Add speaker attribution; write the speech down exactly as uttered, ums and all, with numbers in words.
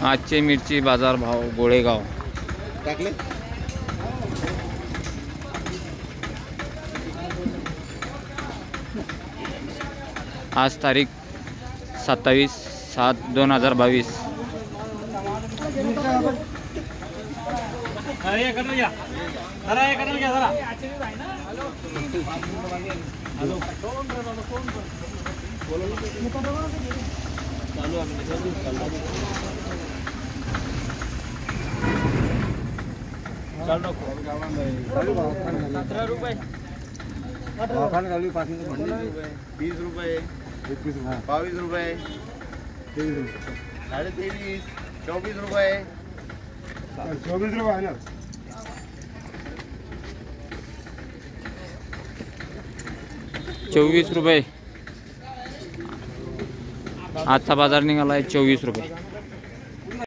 Speaker 1: आजचे मिरची बाजार भाव गोळेगाव
Speaker 2: टाकले
Speaker 1: आज तारीख सत्तावीस सात दोन हजार बावीस।
Speaker 2: सतरा रुपये बीस रुपये बावीस रुपये साढ़े तेईस चौबीस रुपये चौबीस रुपये है ना।
Speaker 1: चोवीस रुपये आजचा बाजार निघाला आहे चोवीस रुपये।